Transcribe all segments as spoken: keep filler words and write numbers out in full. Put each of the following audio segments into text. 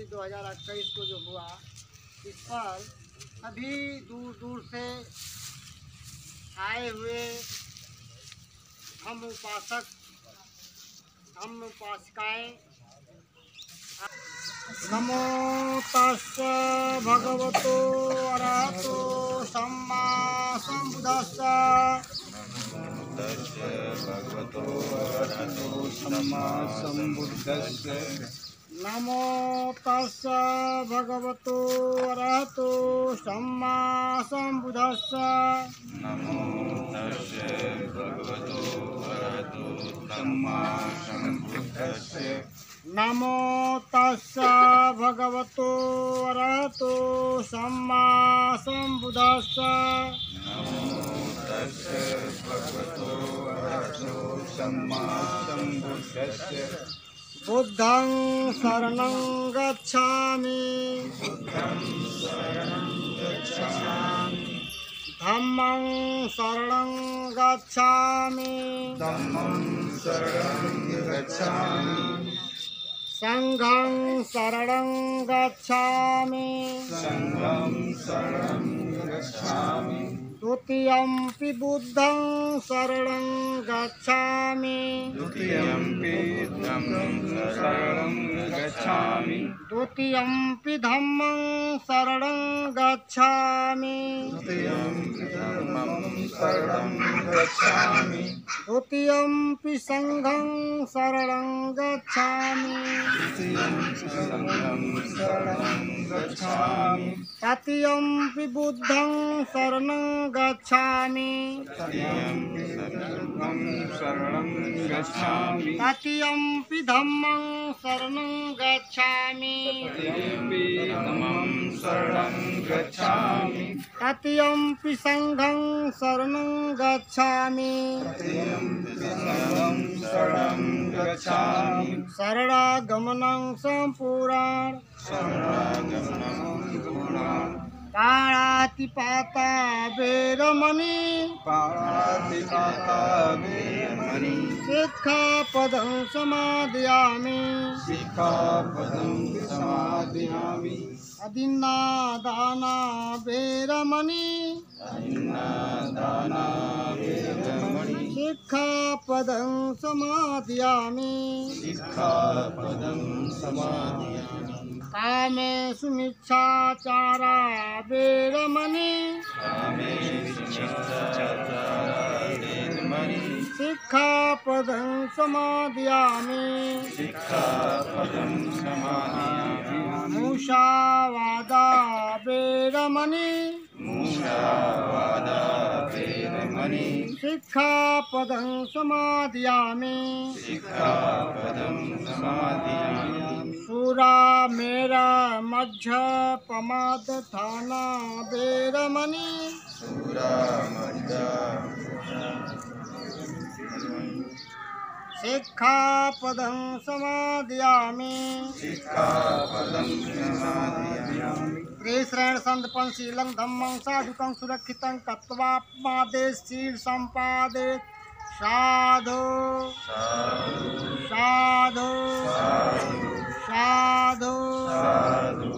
दो हज़ार इक्कीस को जो हुआ, इस पर सभी दूर दूर से आए हुए हम उपासक हम उपासिकाएं नमो तस्स भगवतो अरहतो सम्मा सम्बुद्धस्स भगवतो अरहतो सम्मा सम्बुद्धस्स नमो तस्स भगवतो अरहतो सम्मा सम्बुद्धस्स नमो तस्स भगवतो अरहतो सम्मा सम्बुद्धस्स नमो तस्स भगवतो अरहतो सम्मा सम्बुद्धस्स नमो तस्स भगवतो अरहतो सम्मा सम्बुद्धस्स बुद्धं शरणं गच्छामि बुद्धं शरणं गच्छामि धम्मं शरणं गच्छामि धम्मं शरणं गच्छामि संघं शरणं गच्छामि संघं शरणं गच्छामि द्वितीयंपि बुद्धं शरणं गच्छामि द्वितीयंपि धम्मं शरणं गच्छामि द्वितीयंपि धम्मं शरणं गच्छामि द्वितीयंपि धम्मं शरणं गच्छामि द्वितीयंपि संघं शरणं गच्छामि द्वितीयंपि संघं शरणं गच्छामि तृतीयंपि बुद्धं शरणं गच्छामि तृतीयंपि संघं शरणं गच्छामि तृतीयंपि धम्मं शरणं गच्छामि तृतीयंपि धम्मं शरणं गच्छामि तृतीयंपि संघं शरणं गच्छामि तृतीयंपि संघं शरणं गच्छामि शरणागमनं सम्पूर्णं शरणागमनं पूर्णं पाणातिपाता वेरमणि पाणातिपाता वेरमणि शिक्षापदं समादयामि शिक्षापदं समादयामि अदिन्नादाना वेरमणि अन्नदाना वेरमणि शिक्षापदं समादयामि शिक्षापदं समादयामि कामेषु मिच्छाचारा वेरमणि कामेषु मिच्छाचारा वेरमणि शिक्षापदं समादयामि शिक्षापदं समादयामि मुषावादा वेरमणि मुषावादा वेरमणि शिक्षापदं समादयामि शिक्षापदं समादयामि सुरा मेरा मध्यपमादधाना वेरमणि सुरामद्या शिक्षापदं समादयामि शिक्षापदं समादयामि त्रिश्रेण संतपंशीलं धम्मं साधुकं सुरक्षितं तत्त्वात्मादेशील सम्पादे साधु साधु साधु साधु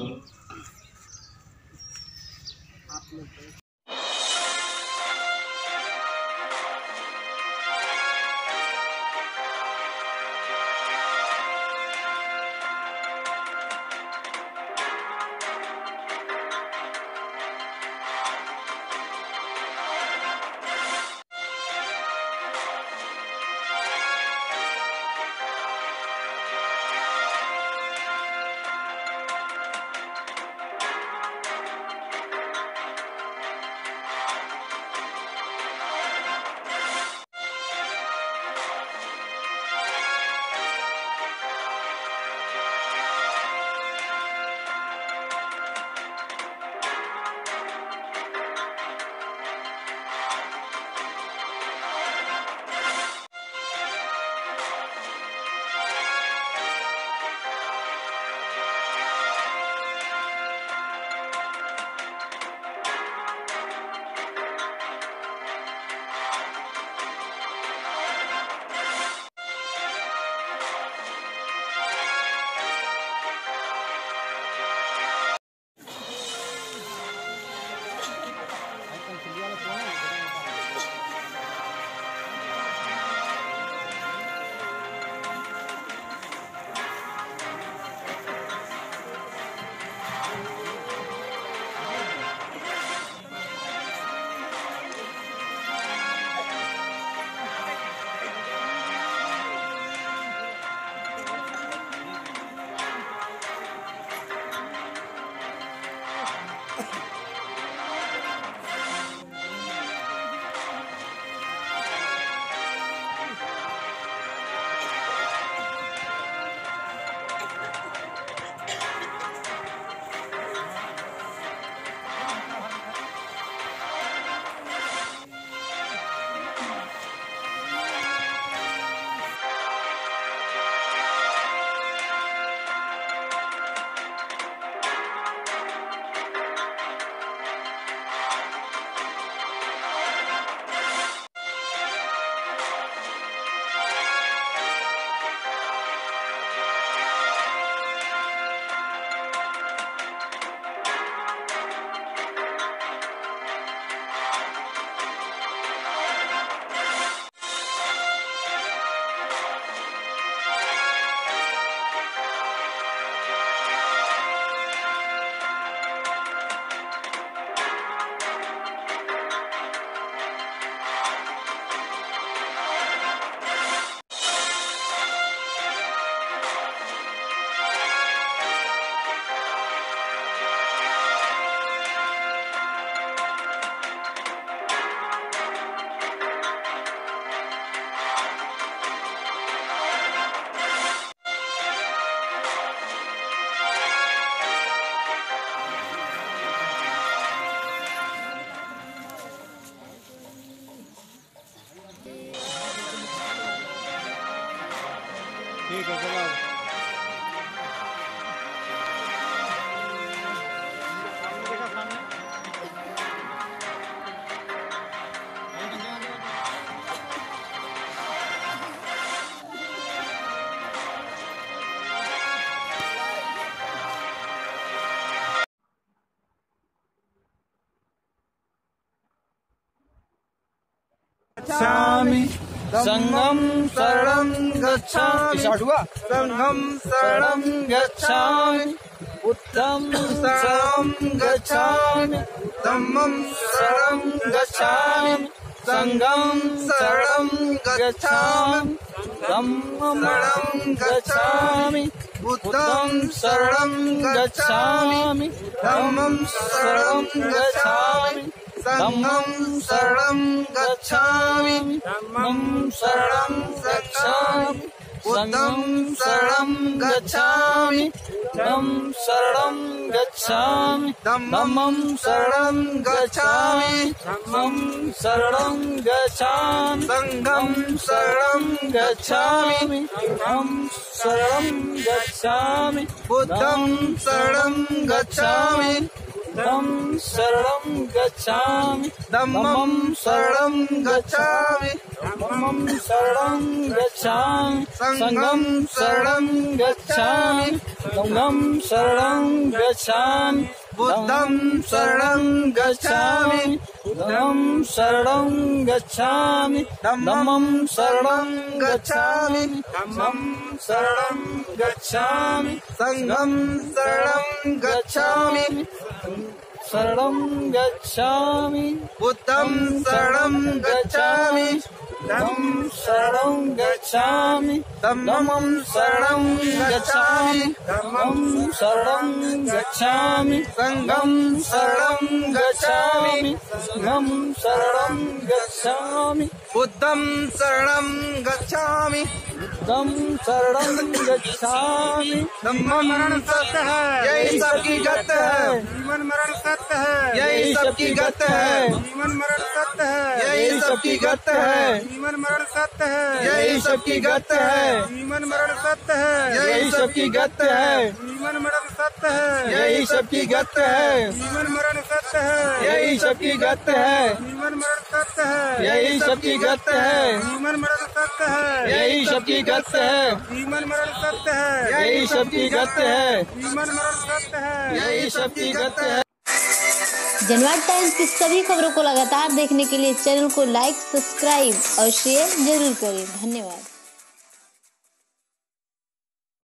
ठीक है चलो। गच्छामि संघं शरणं गच्छामि संघं शरणं गच्छामि बुद्धं शरणं गच्छामि धम्मं शरणं गच्छामि संघं शरणं गच्छामि धम्मं शरणं गच्छामि बुद्धं शरणं गच्छामि धम्मं शरणं गच्छामि संघं शरणं गच्छामि धम्मं शरणं गच्छामि बुद्धं शरणं गच्छामि धम्मं शरणं गच्छामि धम्मं शरणं गच्छामि धम्मं शरणं गच्छामि संघं शरणं गच्छामि धम्मं शरणं गच्छामि बुद्धं शरणं गच्छामि धम्मं शरणं गच्छामि धम्मं शरणं गच्छामि धम्मं शरणं गच्छामि संघं शरणं गच्छामि धम्मं शरणं गच्छामि बुद्धं शरणं गच्छामि बुद्धं शरणं गच्छामि धम्मं शरणं गच्छामि धम्मं शरणं गच्छामि संघं शरणं गच्छामि शरणं गच्छामि बुद्धं शरणं गच्छामि धम्मं शरणं गच्छामि धम्मं शरणं गच्छामि धम्मं शरणं गच्छामि संघं शरणं गच्छामि संघं शरणं गच्छामि बुद्धं शरणं गच्छामि बुद्धं शरणं गच्छामि धम्मं मरण सत्य है यही सबकी गत है जीवन मरण सत्य है यही सबकी गत है जीवन मरण सत्य है यही सबकी गत है जीवन मरण सत्य है यही सबकी गत है जीवन मरण सत्य है यही सबकी गत है जीवन मरण सत्य है यही सबकी गत है जीवन मरण सत्य है यही सबकी गत है जीवन मरण सत्य है यही सबकी गत है जीवन मरण सत्य है यही सबकी गत है जीवन मरण सत्य है यही सबकी गत है जीवन मरण सत्य है यही सबकी गत है। जनवाद टाइम्स की सभी खबरों को लगातार देखने के लिए चैनल को लाइक, सब्सक्राइब और शेयर जरूर करें। धन्यवाद।